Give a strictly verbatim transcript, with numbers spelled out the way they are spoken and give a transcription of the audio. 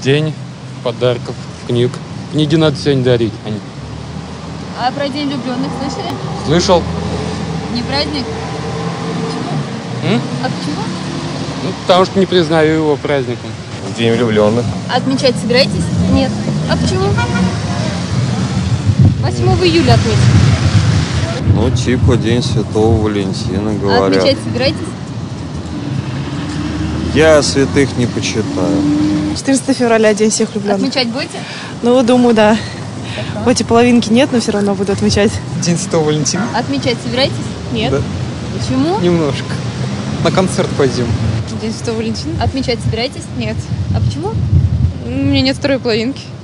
День подарков, книг. Книги надо сегодня дарить. Они... А про День влюбленных слышали? Слышал? Не праздник? Почему? М? А почему? Ну, потому что не признаю его праздником. День влюбленных. А отмечать собираетесь? Нет. А почему? восьмого июля отметим. Ну, типа День Святого Валентина, А говорят. отмечать собираетесь? Я святых не почитаю. четырнадцатого февраля, День всех влюбленных. Отмечать будете? Ну, думаю, да. Хоть и половинки нет, но все равно буду отмечать. День Святого Валентина? Отмечать собираетесь? Нет. Да. Почему? Немножко. На концерт пойдем. День Святого Валентина? Отмечать собираетесь? Нет. А почему? У меня нет второй половинки.